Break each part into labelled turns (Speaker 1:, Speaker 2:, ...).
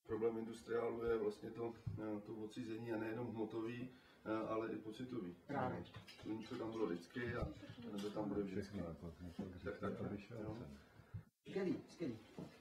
Speaker 1: Problém industriálu je vlastně to odcizení a nejenom hmotový, ale i pocitový.
Speaker 2: Právě.
Speaker 1: Sluníčko tam bylo vždycky a nebo tam bude vždycky. Tak.
Speaker 2: Skvělý.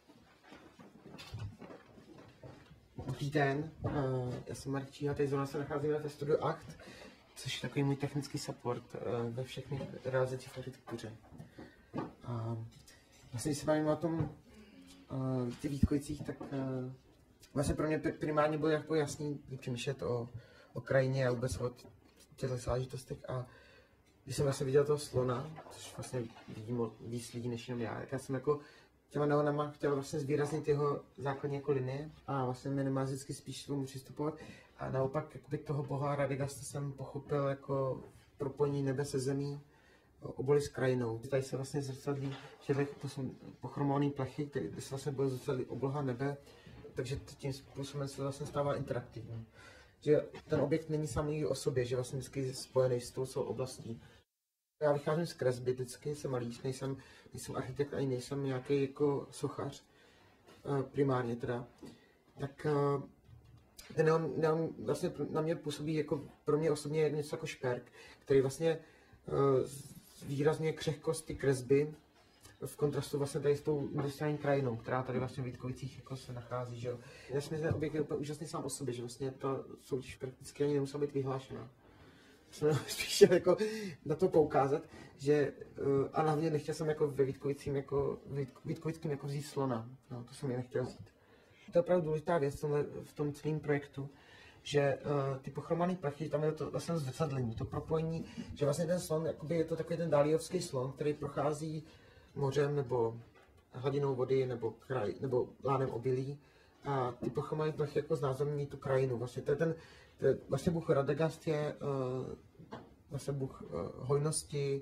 Speaker 2: Dobrý den, já jsem Marek Číha, teď zrovna se nacházíme ve studiu Acht, což je takový můj technický support ve všech mých realizacích v architektuře. Vlastně, když se bavíme o tom ty Vítkovicích, tak vlastně pro mě primárně bylo jako jasný přemýšlet o krajině a vůbec o těchto záležitostech. A když jsem vlastně viděl toho slona, což vlastně vidím víc lidí než jenom já, tak já jsem jako těma neonama chtěl vlastně zvýraznit jeho základní jako linie a vlastně minimalisticky spíš tomu přistupovat. A naopak jakoby toho boha Radegasta jsem pochopil jako propojení nebe se zemí, obory s krajinou. Tady se vlastně zrcadlí, že to jsou pochromované plechy, kde se vlastně bude zrcadlí obloha nebe, takže tím způsobem se vlastně stává interaktivní. Že ten objekt není samý o sobě, že vlastně vždycky je spojený s tou celou oblastí. Já vycházím z kresby, vždycky jsem malíř, nejsem architekt ani nejsem nějaký jako sochař, primárně teda. Tak ten neon vlastně na mě působí jako pro mě osobně jak něco jako šperk, který vlastně výrazně křehkost ty kresby v kontrastu vlastně tady s tou industriální krajinou, která tady vlastně v Vítkovicích jako se nachází, že jo. Já si myslím, že ten objekt je úplně úžasný sám o sobě, že vlastně ta soutěž prakticky ani nemusela být vyhlášena. Jsem spíš jako na to poukázat, že a hlavně nechtěl jsem jako ve Vítkovickým jako vzít slona, no, to jsem je nechtěl vzít. To je opravdu důležitá věc v tom celém projektu, že ty pochromané plechy, tam je to vlastně zrcadlení, to propojení, že vlastně ten slon, jakoby je to takový ten dáliovský slon, který prochází mořem nebo hladinou vody nebo lánem obilí a ty pochromané plechy jako znázorňují tu krajinu. Vlastně vlastně bůh Radegast je vlastně bůh hojnosti,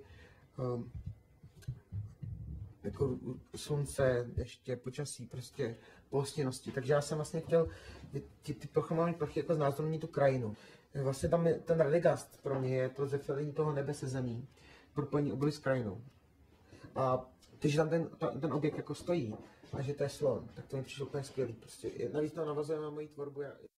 Speaker 2: jako slunce, ještě počasí, prostě pohostinnosti. Takže já jsem vlastně chtěl ty pochromané plechy jako znázorňují tu krajinu. Vlastně tam je, ten Radegast pro mě je to zrcadlení toho nebe se zemí, propojení obory s krajinou. A když tam ten objekt jako stojí a že to je slon, tak to mi přišlo úplně skvělý. Prostě navíc to navazuje na moji tvorbu.